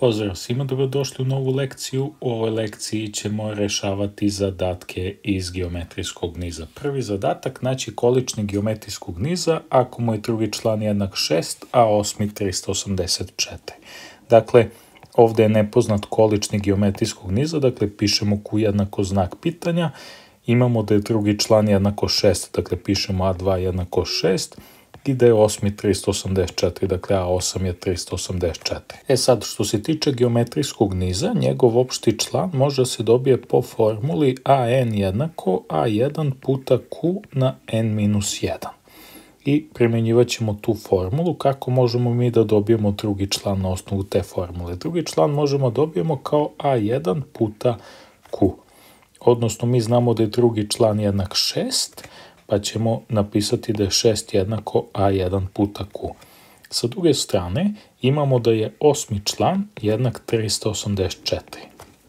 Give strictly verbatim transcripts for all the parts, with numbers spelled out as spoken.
Pozdrav svima, dobrodošli u novu lekciju. U ovoj lekciji ćemo rešavati zadatke iz geometrijskog niza. Prvi zadatak, znači količnik geometrijskog niza ako mu je drugi član jednak šest, a osmi trista osamdeset četiri. Dakle, ovdje je nepoznat količnik geometrijskog niza, dakle pišemo Q jednako znak pitanja, imamo da je drugi član jednako šest, dakle pišemo A dva jednako šest, i da je osmi trista osamdeset četiri, dakle A osam je trista osamdeset četiri. E sad, što se tiče geometrijskog niza, njegov opšti član može se dobije po formuli A N jednako A jedan puta Q na N minus jedan. I primjenjivat ćemo tu formulu. Kako možemo mi da dobijemo drugi član na osnovu te formule? Drugi član možemo dobijemo kao A jedan puta Q. Odnosno, mi znamo da je drugi član jednak šest, pa ćemo napisati da je šest jednako A jedan puta Q. Sa druge strane, imamo da je osmi član jednak trista osamdeset četiri.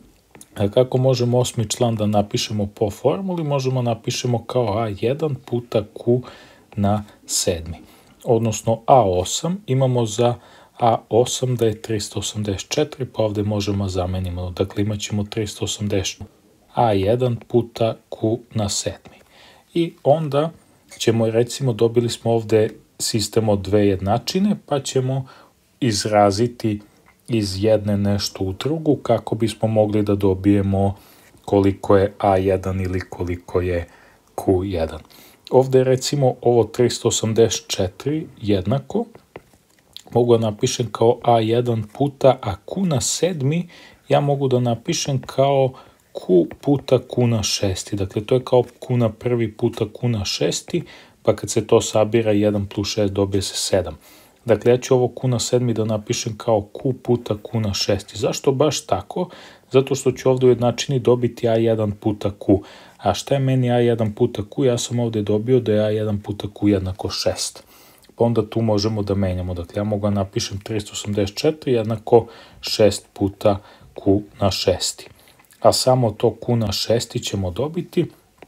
A kako možemo osmi član da napišemo po formuli? Možemo napišemo kao A jedan puta Q na sedmi. Odnosno, A osam imamo za A osam da je trista osamdeset četiri, pa ovdje možemo zamenimo. Dakle, imat ćemo trista osamdeset A jedan puta Q na sedmi. I onda ćemo, recimo, dobili smo ovdje sistem od dve jednačine, pa ćemo izraziti iz jedne nešto u drugu kako bismo mogli da dobijemo koliko je A jedan ili koliko je Q jedan. Ovdje recimo ovo trista osamdeset četiri jednako, mogu da napišem kao A jedan puta, a Q na sedmi ja mogu da napišem kao Q puta Q na šesti, dakle to je kao Q na prvi puta Q na šesti, pa kad se to sabira jedan plus šest dobije se sedam. Dakle, ja ću ovo Q na sedmi da napišem kao Q puta Q na šesti. Zašto baš tako? Zato što ću ovdje u jednačini dobiti A jedan puta Q. A šta je meni A jedan puta Q? Ja sam ovdje dobio da je A jedan puta Q jednako šest. Pa onda tu možemo da menjamo. Dakle, ja mogu da napišem trista osamdeset četiri jednako šest puta Q na šesti. A samo to Q na šesti ćemo dobiti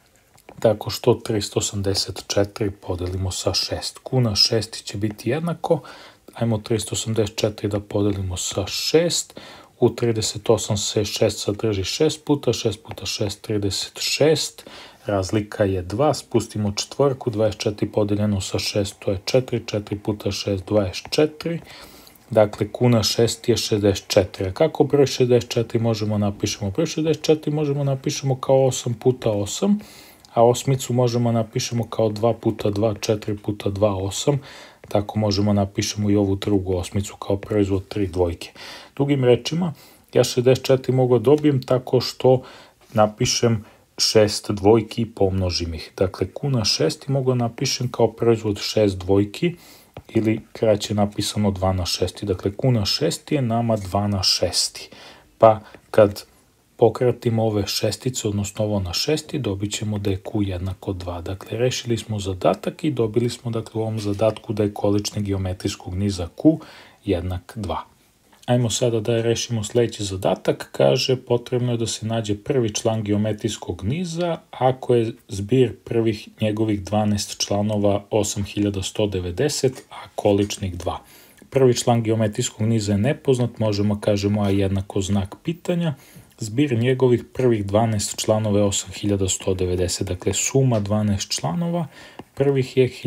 tako što trista osamdeset četiri podelimo sa šest. Q na šesti će biti jednako, ajmo trista osamdeset četiri da podelimo sa šest, u trideset osam se šest sadrži šest puta, šest puta šest, trideset šest, razlika je dva, spustimo četvorku, dvadeset četiri podeljeno sa šest, to je četiri, četiri puta šest, dvadeset četiri, dakle Q na šest je šezdeset četiri. A kako broj šezdeset četiri možemo napišemo? Broj šezdeset četiri možemo napišemo kao osam puta osam, a osmicu možemo napišemo kao dva puta dva, četiri puta dva, osam, tako možemo napišemo i ovu drugu osmicu kao proizvod tri dvojke. Drugim rečima, ja šezdeset četiri mogu dobijem tako što napišem šest dvojki i pomnožim ih. Dakle, Q na šest mogu napišem kao proizvod šest dvojki ili kraće napisano dva na šesti. Dakle, Q na šesti je nama dva na šesti. Pa kad pokratimo ove šestice, odnosno ovo na šesti, dobit ćemo da je Q jednako dva. Dakle, rešili smo zadatak i dobili smo, dakle, u ovom zadatku da je količnik geometrijskog niza Q jednak dva. Ajmo sada da rešimo sljedeći zadatak. Kaže, potrebno je da se nađe prvi član geometrijskog niza ako je zbir prvih njegovih dvanaest članova osam hiljada sto devedeset, a količnik dva. Prvi član geometrijskog niza je nepoznat, možemo kažemo A jednako znak pitanja. Zbir njegovih prvih dvanaest članova je osam hiljada sto devedeset, dakle suma dvanaest članova, prvih je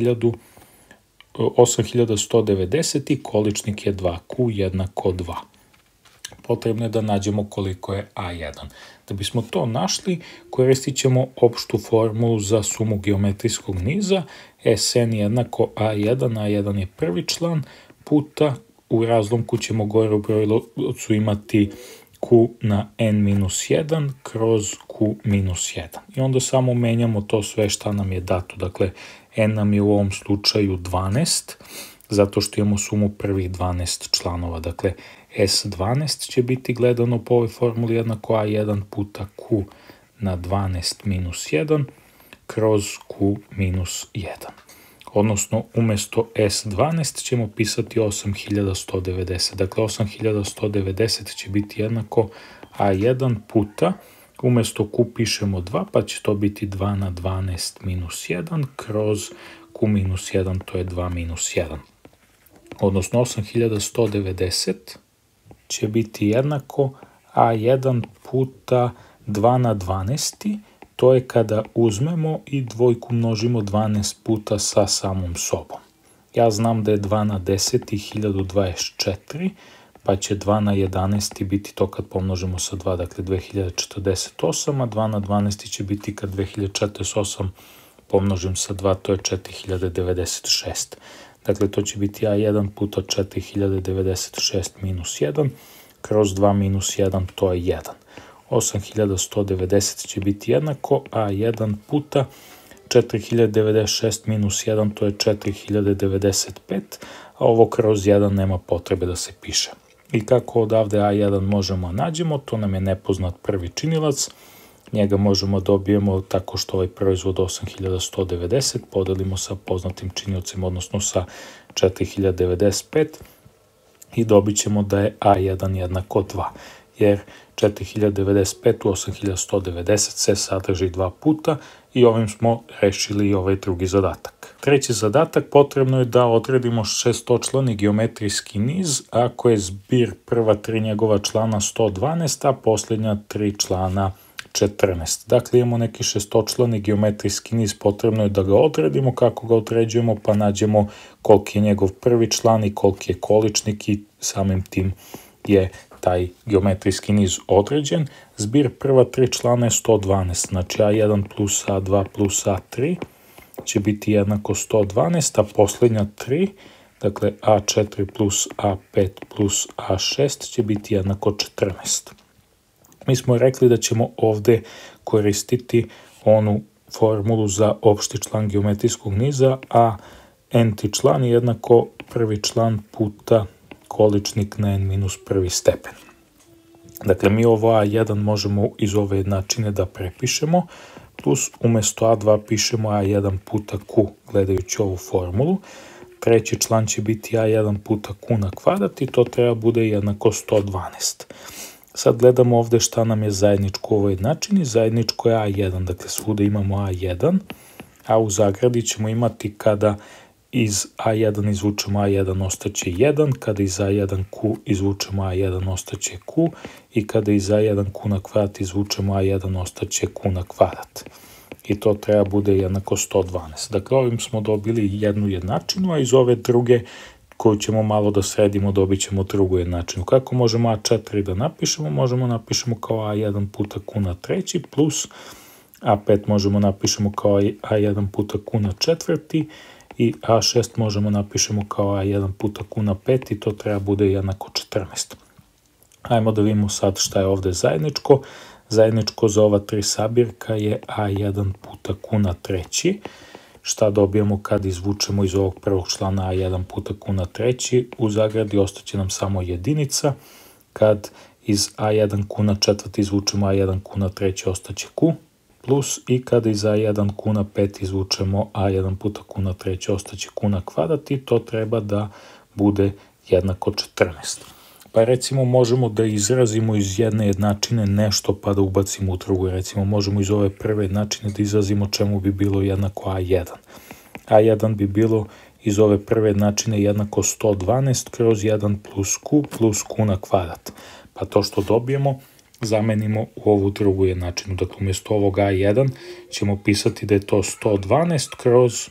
osam hiljada sto devedeset i količnik je dva, Q jednako dva. Potrebno je da nađemo koliko je A jedan. Da bismo to našli, koristit ćemo opštu formulu za sumu geometrijskog niza, S N jednako A jedan, A jedan je prvi član, puta, u razlomku ćemo gore u brojlovcu imati Q na N minus jedan kroz Q minus jedan. I onda samo menjamo to sve šta nam je dato. Dakle, N nam je u ovom slučaju dvanaest, zato što imamo sumu prvih dvanaest članova. Dakle, S dvanaest će biti gledano po ovoj formuli jednako A jedan puta Q na dvanaest minus jedan kroz Q minus jedan. Odnosno, umjesto S dvanaest ćemo pisati osam hiljada sto devedeset. Dakle, osam hiljada sto devedeset će biti jednako A jedan puta, umjesto Q pišemo dva, pa će to biti dva na dvanaest minus jedan kroz Q minus jedan, to je dva minus jedan. Odnosno, osam hiljada sto devedeset će biti jednako a jedan puta dva na dvanaest. To je kada uzmemo i dvojku množimo dvanaest puta sa samom sobom. Ja znam da je dva na deset hiljadu dvadeset četiri, pa će dva na jedanaest biti to kad pomnožimo sa dva, dakle dve hiljade četrdeset osam, a dva na dvanaest će biti kad dve hiljade četrdeset osam pomnožim sa dva, to je četiri hiljade devedeset šest. Dakle, to će biti a jedan puta četiri hiljade devedeset šest minus jedan, kroz dva minus jedan, to je jedan. osam hiljada sto devedeset će biti jednako a jedan puta četiri hiljade devedeset šest minus jedan, to je četiri hiljade devedeset pet, a ovo kroz jedan nema potrebe da se piše. I kako odavde a jedan možemo nađemo, to nam je nepoznat prvi činilac, njega možemo dobijemo tako što ovaj proizvod osam hiljada sto devedeset podelimo sa poznatim činiocem, odnosno sa četiri hiljade devedeset pet i dobit ćemo da je a jedan jednako dva, jer četiri hiljade devedeset pet u osam hiljada sto devedeset se sadrži dva puta i ovim smo rešili i ovaj drugi zadatak. Treći zadatak, potrebno je da odredimo šestočlani geometrijski niz ako je zbir prva tri njegova člana sto dvanaest, a posljednja tri člana četrnaest. Dakle, imamo neki šestočlani geometrijski niz, potrebno je da ga odredimo. Kako ga određujemo? Pa nađemo koliki je njegov prvi član i koliki je količnik i samim tim je taj geometrijski niz određen. Zbir prva tri člana je sto dvanaest, znači a jedan plus a dva plus a tri će biti jednako sto dvanaest, a posljednja tri, dakle a četiri plus a pet plus a šest će biti jednako četrnaest. Mi smo rekli da ćemo ovde koristiti onu formulu za opšti član geometrijskog niza, a n-ti član je jednako prvi član puta količnik na n minus prvi stepen. Dakle, mi ovo a jedan možemo iz ove jednačine da prepišemo, plus umesto a dva pišemo a jedan puta q, gledajući ovu formulu. Treći član će biti a jedan puta q na kvadrat i to treba bude jednako sto dvanaest. Sad gledamo ovde šta nam je zajedničko u ovoj jednačini. Zajedničko je a jedan, dakle svuda imamo a jedan, a u zagradi ćemo imati kada iz a jedan izvučemo a jedan ostaće jedan, kada iz a jedan q izvučemo a jedan ostaće q i kada iz a jedan q na kvadrat izvučemo a jedan ostaće q na kvadrat. I to treba bude jednako sto dvanaest. Dakle, ovim smo dobili jednu jednačinu, a iz ove druge koju ćemo malo da sredimo dobit ćemo drugu jednačinu. Kako možemo a četiri da napišemo? Možemo napišemo kao a jedan puta q na treći plus a pet možemo napišemo kao a jedan puta q na četvrti i a šest možemo napišemo kao a jedan puta q na pet i to treba bude jednako četrnaest. Ajmo da vidimo sad šta je ovde zajedničko. Zajedničko za ova tri sabirka je a jedan puta q na treći. Šta dobijamo kad izvučemo iz ovog prvog člana a jedan puta q na treći? U zagradi ostaće nam samo jedinica. Kad iz a jedan q na četvrti izvučemo a jedan q na treći ostaće q. Plus i kada iz a jedan q na pet izvučemo a jedan puta q na treći ostaće q na kvadrat i to treba da bude jednako četrnaest. Pa recimo možemo da izrazimo iz jedne jednačine nešto pa da ubacimo u drugu. Recimo možemo iz ove prve jednačine da izrazimo čemu bi bilo jednako a jedan. a jedan bi bilo iz ove prve jednačine jednako sto dvanaest kroz jedan plus q plus q na kvadrat. Pa to što dobijemo zamenimo u ovu drugu jednačinu. Dakle, umjesto ovog a jedan ćemo pisati da je to sto dvanaest kroz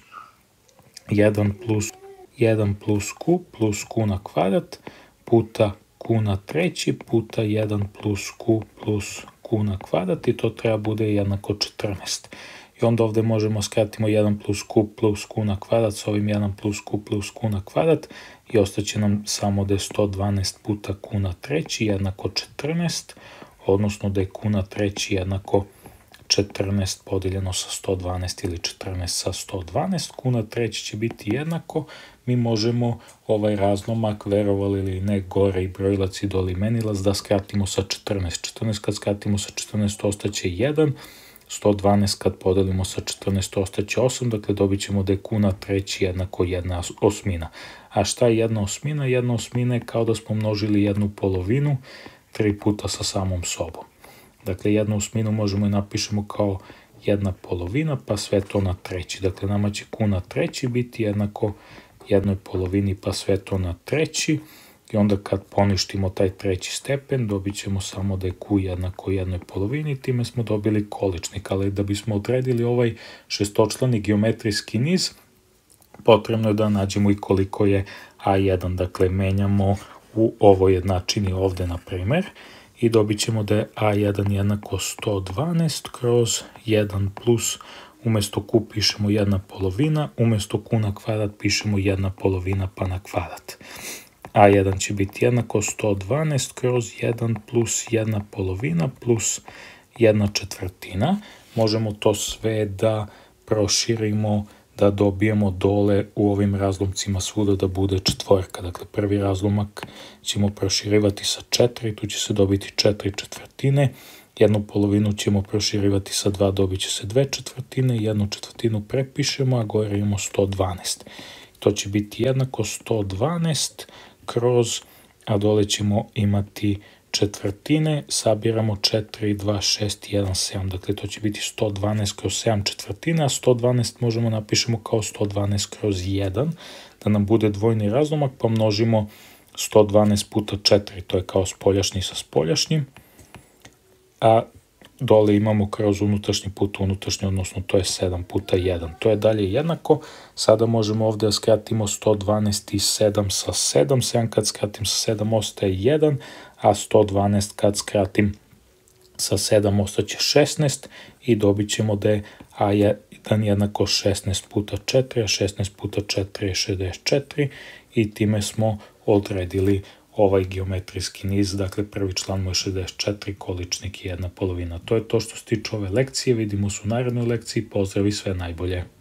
jedan plus jedan plus q plus q na kvadrat puta q na treći puta jedan plus q plus q na kvadrat i to treba bude jednako četrnaest. I onda ovde možemo skratimo jedan plus q plus q na kvadrat s ovim jedan plus q plus q na kvadrat i ostaće nam samo da je sto dvanaest puta q na treći jednako četrnaest, odnosno da je q na treći jednako četrnaest podeljeno sa sto dvanaest ili četrnaest sa sto dvanaest. Q na treći će biti jednako. Mi možemo ovaj razlomak, verovali ili ne, gore i brojilac i dole imenilac da skratimo sa četrnaest. četrnaest kad skratimo sa četrnaest ostaće jedan. sto dvanaest kad podelimo sa četrnaest ostaće osam, dakle dobit ćemo da je q na treći jednako jedna osmina. A šta je jedna osmina? Jedna osmina je kao da smo množili jednu polovinu tri puta sa samom sobom. Dakle, jednu osminu možemo i napišemo kao jedna polovina, pa sve to na treći. Dakle, nama će q na treći biti jednako jednoj polovini, pa sve to na treći. i onda kad poništimo taj treći stepen dobit ćemo samo da je Q jednako jednoj polovini, time smo dobili količnik, ali da bismo odredili ovaj šestočlani geometrijski niz, potrebno je da nađemo i koliko je a jedan, dakle menjamo u ovoj jednačini ovde na primer i dobit ćemo da je a jedan jednako sto dvanaest kroz jedan plus, umjesto Q pišemo jedna polovina, umjesto Q na kvadrat pišemo jedna polovina pa na kvadrat. a jedan će biti jednako sto dvanaest kroz jedan plus jedna polovina plus jedna četvrtina. Možemo to sve da proširimo, da dobijemo dole u ovim razlomcima svuda da bude četvorka. Dakle, prvi razlomak ćemo proširivati sa četiri, tu će se dobiti četiri četvrtine, jednu polovinu ćemo proširivati sa dva, dobit će se dve četvrtine, jednu četvrtinu prepišemo, a gore imamo sto dvanaest. To će biti jednako sto dvanaest kroz, a dole ćemo imati četvrtine, sabiramo četiri, dva, šest, jedan, sedam, dakle to će biti sto dvanaest kroz sedam četvrtina, a sto dvanaest možemo napišemo kao sto dvanaest kroz jedan, da nam bude dvojni razlomak, pa množimo sto dvanaest puta četiri, to je kao spoljašnji sa spoljašnjim, a dole imamo kroz unutrašnji puta unutrašnji, odnosno to je sedam puta jedan. To je dalje jednako. Sada možemo ovdje da skratimo sto dvanaest i sedam sa sedam. sedam kad skratim sa sedam ostaje jedan, a sto dvanaest kad skratim sa sedam ostaće šesnaest i dobit ćemo da je a jedan jednako šesnaest puta četiri, a šesnaest puta četiri je šezdeset četiri i time smo odredili ovaj geometrijski niz, dakle prvi član mu je šezdeset četiri, količnik i jedna polovina. To je to što se tiče ove lekcije, vidimo se u narednoj lekciji, pozdrav i sve najbolje.